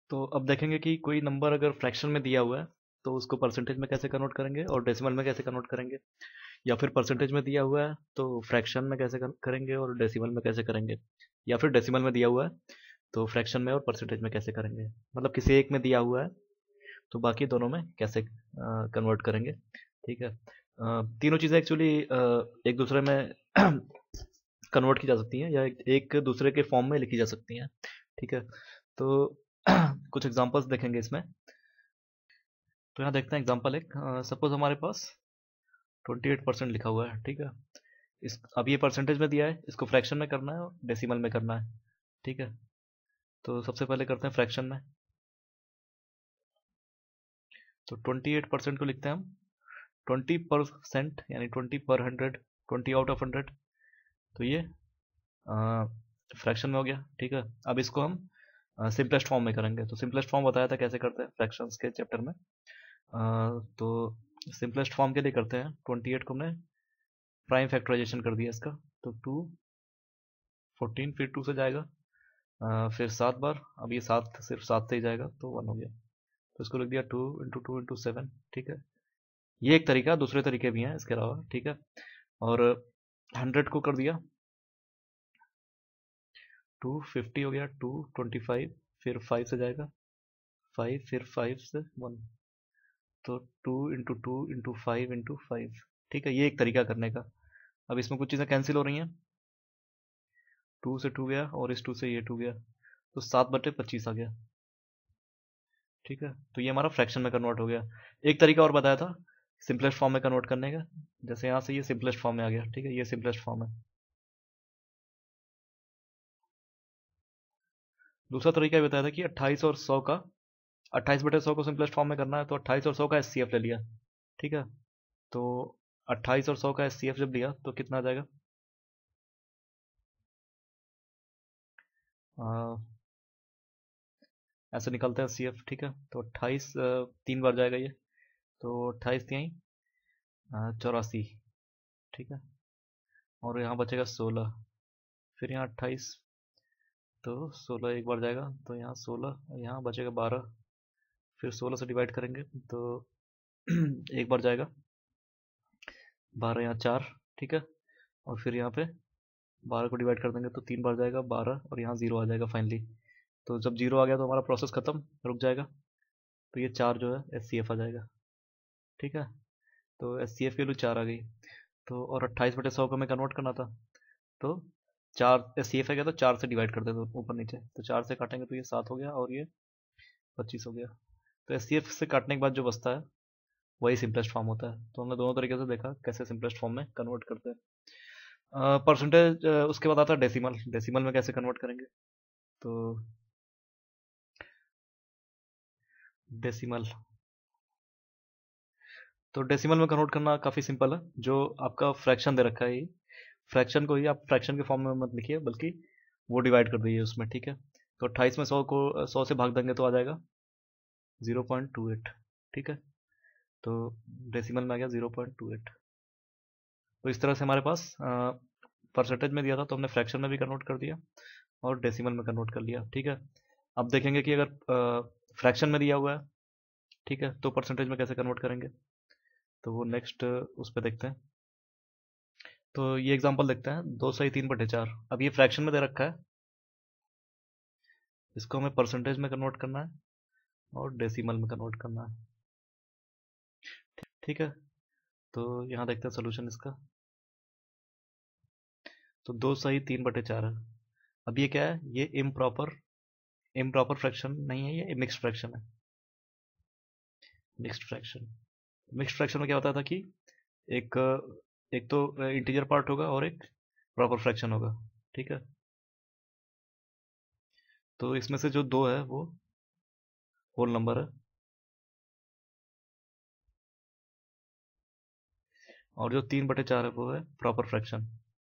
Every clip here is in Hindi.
तो अब देखेंगे कि कोई नंबर अगर फ्रैक्शन में दिया हुआ है तो उसको परसेंटेज में कैसे कन्वर्ट करेंगे और डेसिमल में कैसे कन्वर्ट करेंगे, या फिर परसेंटेज में दिया हुआ है तो फ्रैक्शन में कैसे करेंगे और डेसिमल में कैसे करेंगे, या फिर डेसिमल में दिया हुआ है तो फ्रैक्शन में और परसेंटेज में कैसे करेंगे। मतलब किसी एक में दिया हुआ है तो बाकी दोनों में कैसे कन्वर्ट करेंगे। ठीक है, तीनों चीज़ें एक्चुअली एक दूसरे में कन्वर्ट की जा सकती हैं या एक दूसरे के फॉर्म में लिखी जा सकती हैं। ठीक है, तो कुछ एग्जांपल्स देखेंगे इसमें। तो यहाँ देखते हैं एग्जांपल एक, सपोज हमारे पास 28% लिखा हुआ है। ठीक है, इस अब ये परसेंटेज में दिया है, इसको फ्रैक्शन में करना है और डेसिमल में करना है। ठीक है, तो सबसे पहले करते हैं फ्रैक्शन में। तो 28% को लिखते हैं हम 20% यानी 20/100, 20/100। तो ये फ्रैक्शन में हो गया। ठीक है, अब इसको हम सिंपलेस्ट फॉर्म में करेंगे। तो सिंपलेस्ट फॉर्म बताया था कैसे करते हैं फ्रैक्शंस के चैप्टर में। तो सिंपलेस्ट फॉर्म के लिए करते हैं 28 को हमने प्राइम फैक्टराइजेशन कर दिया इसका। तो 2 14 फिर 2 से जाएगा, फिर 7 बार, अब ये 7 सिर्फ 7 से ही जाएगा तो 1 हो गया। तो इसको लिख दिया 2 × 2 × 7। ठीक है, ये एक तरीका, दूसरे तरीके भी हैं इसके अलावा। ठीक है, और 100 को कर दिया 250 हो गया, 225 फिर 5 से जाएगा 5 फिर 5 से 1, तो 2 × 2 × 5 × 5। ठीक है, ये एक तरीका करने का। अब इसमें कुछ चीज़ें कैंसिल हो रही हैं, 2 से 2 गया और इस 2 से ये 2 गया, तो 7/25 आ गया। ठीक है, तो ये हमारा फ्रैक्शन में कन्वर्ट हो गया। एक तरीका और बताया था सिंपलेस्ट फॉर्म में कन्वर्ट करने का, जैसे यहाँ से ये सिंपलेस्ट फॉर्म में आ गया। ठीक है, ये सिंपलेस्ट फॉर्म है। दूसरा तरीका ये बताया था कि 28 और 100 का, 28/100 को सिंपलेस्ट फॉर्म में करना है तो 28 और 100 का एचसीएफ ले लिया। ठीक है, तो 28 और 100 का एचसीएफ जब लिया तो कितना आ जाएगा, ऐसे निकलता है एचसीएफ। ठीक है, तो 28 3 बार जाएगा ये, तो 28 यहीं 84। ठीक है, और यहाँ बचेगा 16, फिर यहाँ 28, तो 16 एक बार जाएगा तो यहाँ 16, यहाँ बचेगा 12, फिर 16 से डिवाइड करेंगे तो एक बार जाएगा 12, यहाँ 4। ठीक है, और फिर यहाँ पे 12 को डिवाइड कर देंगे तो 3 बार जाएगा 12, और यहाँ 0 आ जाएगा फाइनली। तो जब 0 आ गया तो हमारा प्रोसेस खत्म, रुक जाएगा। तो ये 4 जो है एचसीएफ आ जाएगा। ठीक है, तो एचसीएफ की वैल्यू 4 आ गई। तो और 28/100 को हमें कन्वर्ट करना था, तो 4 एचसीएफ है गया तो 4 से डिवाइड कर देते ऊपर नीचे, तो 4 से काटेंगे तो ये 7 हो गया और ये 25 हो गया। तो एचसीएफ से काटने के बाद जो बचता है वही सिंपलेस्ट फॉर्म होता है। तो हमने दोनों तरीके से देखा कैसे सिंपलेस्ट फॉर्म में कन्वर्ट करते हैं। परसेंटेज उसके बाद आता है डेसिमल। डेसिमल में कैसे कन्वर्ट करेंगे, तो डेसिमल, तो डेसिमल में कन्वर्ट करना काफ़ी सिंपल है। जो आपका फ्रैक्शन दे रखा है, ये फ्रैक्शन को ही आप फ्रैक्शन के फॉर्म में मत लिखिए, बल्कि वो डिवाइड कर दीजिए उसमें। ठीक है, तो 28 में 100 को 100 से भाग देंगे तो आ जाएगा 0.28। ठीक है, तो डेसिमल में आ गया 0.28। तो इस तरह से हमारे पास परसेंटेज में दिया था तो हमने फ्रैक्शन में भी कन्वर्ट कर दिया और डेसिमल में कन्वर्ट कर लिया। ठीक है, अब देखेंगे कि अगर फ्रैक्शन में दिया हुआ है, ठीक है, तो परसेंटेज में कैसे कन्वर्ट करेंगे। तो वो नेक्स्ट उस पर देखते हैं। तो ये एग्जांपल देखते हैं, 2/3/4। अब ये फ्रैक्शन में दे रखा है, इसको हमें परसेंटेज में कन्वर्ट करना है और डेसिमल में कन्वर्ट करना है। ठीक है, तो यहाँ देखते हैं सोल्यूशन इसका। तो 2/3/4 है। अब ये क्या है, ये इम्प्रॉपर इम्प्रॉपर फ्रैक्शन नहीं है, ये मिक्स्ड फ्रैक्शन है। मिक्स्ड फ्रैक्शन, मिक्स्ड फ्रैक्शन में क्या होता था कि एक एक तो इंटीजर पार्ट होगा और एक प्रॉपर फ्रैक्शन होगा। ठीक है, तो इसमें से जो 2 है वो होल नंबर है, और जो 3/4 है वो है प्रॉपर फ्रैक्शन।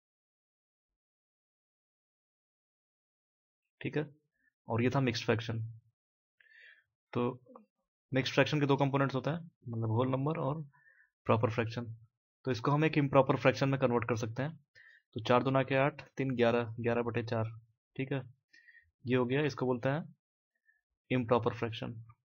ठीक है, और ये था मिक्स्ड फ्रैक्शन। तो मिक्स्ड फ्रैक्शन के 2 कंपोनेंट्स होते हैं, मतलब होल नंबर और प्रॉपर फ्रैक्शन। तो इसको हम एक इम्प्रॉपर फ्रैक्शन में कन्वर्ट कर सकते हैं। तो 4 दूना के 8, 3 11, 11/4। ठीक है, ये हो गया, इसको बोलते हैं इम्प्रॉपर फ्रैक्शन।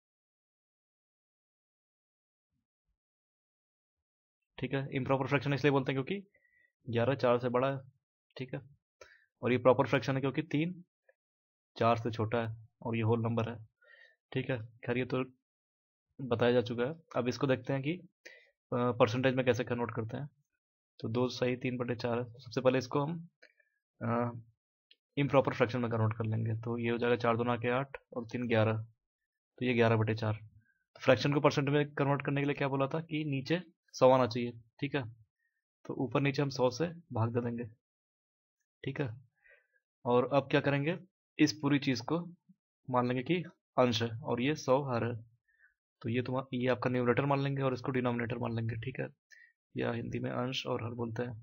ठीक है, इम्प्रॉपर फ्रैक्शन इसलिए बोलते हैं क्योंकि 11 4 से बड़ा है। ठीक है, और ये प्रॉपर फ्रैक्शन है क्योंकि 3 4 से छोटा है और ये होल नंबर है। ठीक है, खैर ये तो बताया जा चुका है। अब इसको देखते हैं कि परसेंटेज में कैसे कन्वर्ट करते हैं। तो 2 सही 3/4 है। तो सबसे पहले इसको हम इम्प्रॉपर फ्रैक्शन में कन्वर्ट कर लेंगे। तो ये हो जाएगा 4 दूना के 8 और 3 11। तो ये 11/4। फ्रैक्शन को परसेंट में कन्वर्ट करने के लिए क्या बोला था कि नीचे 100 आना चाहिए। ठीक है, तो ऊपर नीचे हम 100 से भाग दे देंगे। ठीक है, और अब क्या करेंगे, इस पूरी चीज़ को मान लेंगे कि अंश है और ये 100 हर है। तो ये आपका न्यूमरेटर मान लेंगे और इसको डिनोमिनेटर मान लेंगे। ठीक है, या हिंदी में अंश और हर बोलते हैं।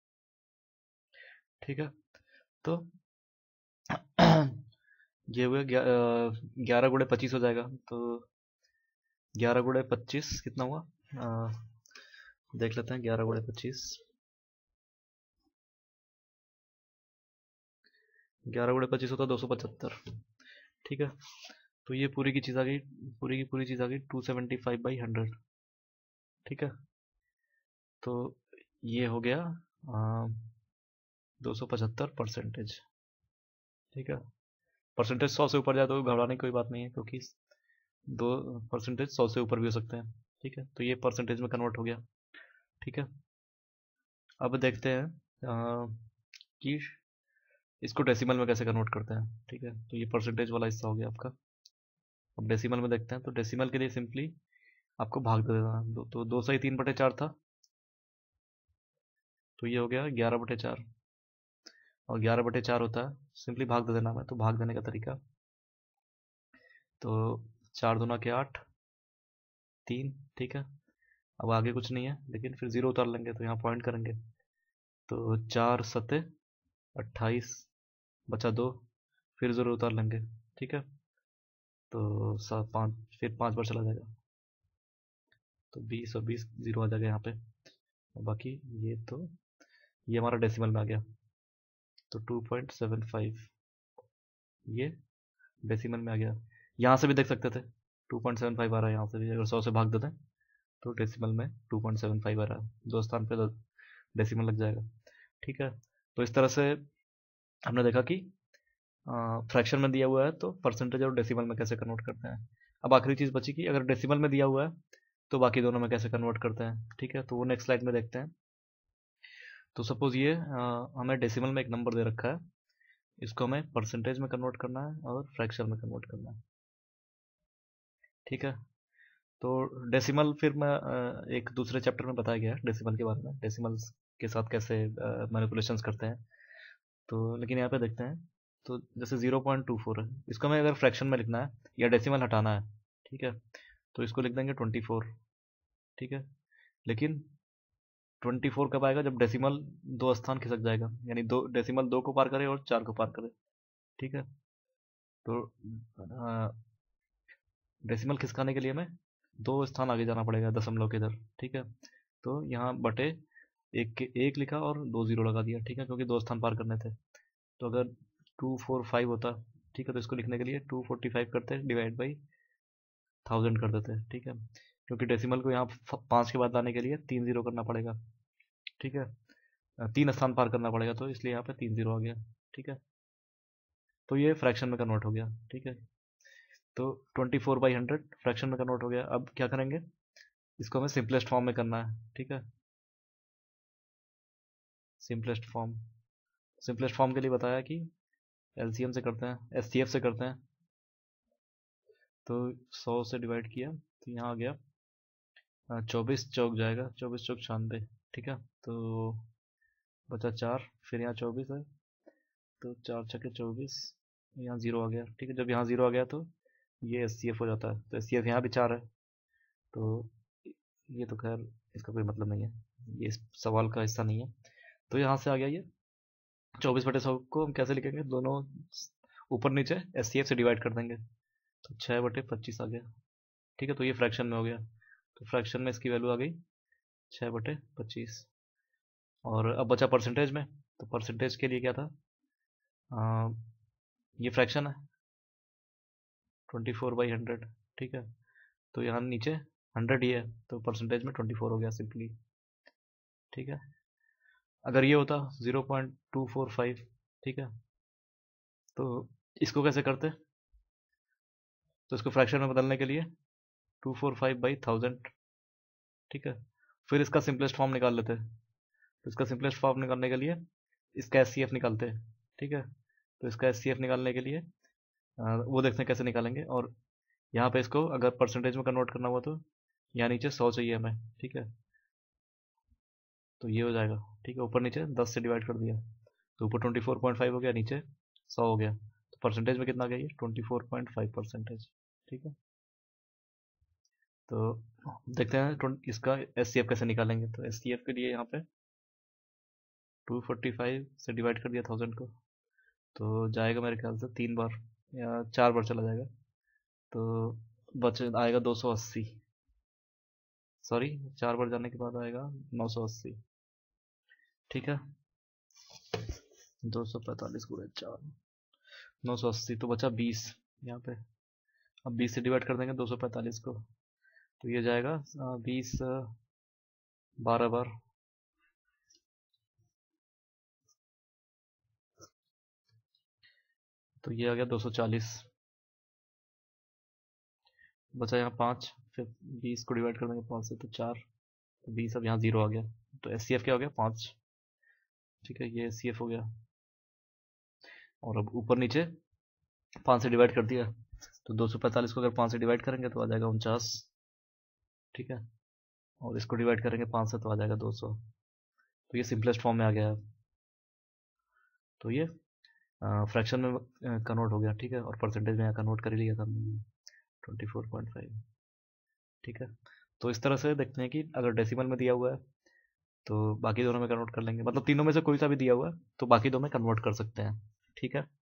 ठीक है, तो ये हुए 11 × 25 हो जाएगा। तो 11 × 25 कितना हुआ, देख लेते हैं। 11 × 25, 11 × 25 होता है 275। ठीक है, तो ये पूरी की चीज़ आ गई, पूरी की पूरी चीज़ आ गई 275/100। ठीक है, तो ये हो गया 275 परसेंटेज। ठीक है, परसेंटेज 100 से ऊपर जाए तो घबराने की कोई बात नहीं है, क्योंकि दो परसेंटेज 100 से ऊपर भी हो सकते हैं। ठीक है, तो ये परसेंटेज में कन्वर्ट हो गया। ठीक है, अब देखते हैं कि इसको डेसिमल में कैसे कन्वर्ट करते हैं। ठीक है, तो ये परसेंटेज वाला हिस्सा हो गया आपका। अब डेसिमल में देखते हैं। तो डेसिमल के लिए सिंपली आपको भाग दे देना है। तो 2 सही 3/4 था, तो ये हो गया 11/4। और 11/4 होता है, सिंपली भाग दे देना है। तो भाग देने का तरीका, तो 4 दूना के 8 3। ठीक है, अब आगे कुछ नहीं है, लेकिन फिर जीरो उतार लेंगे तो यहाँ पॉइंट करेंगे। तो 4 सते 28 बचा 2, फिर जीरो उतार लेंगे। ठीक है, तो 5 फिर 5 बार चला जाएगा। तो 20 और 20 जीरो आ जाएगा यहाँ पे। और बाकी ये हमारा डेसिमल में आ गया। तो 2.75 ये डेसिमल में आ गया। यहाँ से भी देख सकते थे 2.75 आ रहा है। यहाँ से भी अगर 100 से भाग देते हैं तो डेसिमल में 2.75 आ रहा है। दो स्थान पे डेसिमल लग जाएगा। ठीक है, तो इस तरह से हमने देखा कि फ्रैक्शन में दिया हुआ है तो परसेंटेज और डेसिमल में कैसे कन्वर्ट करते हैं। अब आखिरी चीज़ बची कि अगर डेसिमल में दिया हुआ है तो बाकी दोनों में कैसे कन्वर्ट करते हैं। ठीक है, तो वो नेक्स्ट स्लाइड में देखते हैं। तो सपोज ये हमें डेसिमल में एक नंबर दे रखा है, इसको हमें परसेंटेज में कन्वर्ट करना है और फ्रैक्शन में कन्वर्ट करना है। ठीक है, तो डेसिमल फिर मैं एक दूसरे चैप्टर में बताया गया है डेसिमल के बारे में, डेसिमल्स के साथ कैसे मैनिपुलेशंस करते हैं। तो लेकिन यहाँ पे देखते हैं। तो जैसे 0.24 है, इसको हमें अगर फ्रैक्शन में लिखना है या डेसिमल हटाना है, ठीक है, तो इसको लिख देंगे 24। ठीक है, लेकिन 24 कब आएगा, जब डेसिमल 2 स्थान खिसक जाएगा, यानी दो डेसिमल 2 को पार करे और 4 को पार करे। ठीक है, तो डेसिमल खिसकाने के लिए हमें 2 स्थान आगे जाना पड़ेगा दशमलव के इधर। ठीक है, तो यहाँ बटे एक के एक लिखा और 2 जीरो लगा दिया। ठीक है, क्योंकि 2 स्थान पार करने थे। तो अगर 245 होता, ठीक है, तो इसको लिखने के लिए 245 करते डिवाइड बाई 1000 कर देते। ठीक है, क्योंकि डेसिमल को यहाँ 5 के बाद लाने के लिए 3 जीरो करना पड़ेगा। ठीक है, 3 स्थान पार करना पड़ेगा, तो इसलिए यहाँ पे 3 जीरो आ गया। ठीक है, तो ये फ्रैक्शन में कन्वर्ट हो गया। ठीक है, तो 24/100 फ्रैक्शन में कन्वर्ट हो गया। अब क्या करेंगे, इसको हमें सिंपलेस्ट फॉर्म में करना है। ठीक है, सिंपलेस्ट फॉर्म, सिंपलेस्ट फॉर्म के लिए बताया कि एलसीएम से करते हैं, एचसीएफ से करते हैं। तो 100 से डिवाइड किया तो यहाँ आ गया 24 चौक जाएगा, 24 चौक 96। ठीक है, तो बचा 4, फिर यहाँ 24 है, तो 4 छक्के 24, यहाँ जीरो आ गया। ठीक है, जब यहाँ जीरो आ गया तो ये एचसीएफ हो जाता है। तो एचसीएफ यहाँ भी 4 है, तो ये तो खैर इसका कोई मतलब नहीं है, ये इस सवाल का हिस्सा नहीं है। तो यहाँ से आ गया ये 24/100 को हम कैसे लिखेंगे, दोनों ऊपर नीचे एचसीएफ से डिवाइड कर देंगे, तो 6/25 आ गया। ठीक है, तो ये फ्रैक्शन में हो गया। तो फ्रैक्शन में इसकी वैल्यू आ गई 6/25। और अब बचा परसेंटेज में। तो परसेंटेज के लिए क्या था, ये फ्रैक्शन है, 24/100, ठीक है। तो यहाँ नीचे 100 ही है, तो परसेंटेज में 24 हो गया सिंपली, ठीक है। अगर ये होता 0.245, ठीक है, तो इसको कैसे करते? तो इसको फ्रैक्शन में बदलने के लिए 245/1000, ठीक है। फिर इसका सिंपलेस्ट फॉर्म निकाल लेते हैं। तो इसका सिंपलेस्ट फॉर्म निकालने के लिए इसका एचसीएफ निकालते हैं, ठीक है। तो इसका एचसीएफ निकालने के लिए वो देखते हैं कैसे निकालेंगे। और यहाँ पे इसको अगर परसेंटेज में कन्वर्ट करना हुआ तो यहाँ नीचे 100 चाहिए हमें, ठीक है। तो ये हो जाएगा, ठीक है। ऊपर नीचे 10 से डिवाइड कर दिया, तो ऊपर 24.5 हो गया, नीचे 100 हो गया। तो परसेंटेज में कितना आ गया ये? 24.5%, ठीक है। तो देखते हैं इसका एचसीएफ कैसे निकालेंगे। तो एचसीएफ के लिए यहाँ पे 245 से डिवाइड कर दिया 1000 को, तो जाएगा मेरे ख्याल से 3 बार या 4 बार चला जाएगा, तो बच आएगा 280। सॉरी, 4 बार जाने के बाद आएगा 980, ठीक है। 245 गुणे 4, 980, तो बचा 20 यहाँ पे। अब 20 से डिवाइड कर देंगे 245 को, तो ये जाएगा 20 12 बार, तो ये आ गया 240। बचा यहाँ 5, फिर 20 को डिवाइड कर देंगे 5 से तो 4, तो 20, अब यहाँ 0 आ गया। तो एचसीएफ क्या हो गया? 5, ठीक है। ये एचसीएफ हो गया। और अब ऊपर नीचे 5 से डिवाइड कर दिया, तो 245 को अगर 5 से डिवाइड करेंगे तो आ जाएगा 49, ठीक है। और इसको डिवाइड करेंगे 5 से तो आ जाएगा 200। तो ये सिंपलेस्ट फॉर्म में आ गया है। तो ये फ्रैक्शन में कन्वर्ट हो गया, ठीक है। और परसेंटेज में कन्वर्ट कर ही लिया था 24.5, ठीक है। तो इस तरह से देखते हैं कि अगर डेसिमल में दिया हुआ है तो बाकी दोनों में कन्वर्ट कर लेंगे, मतलब तीनों में से कोई सा भी दिया हुआ है तो बाकी दो में कन्वर्ट कर सकते हैं, ठीक है।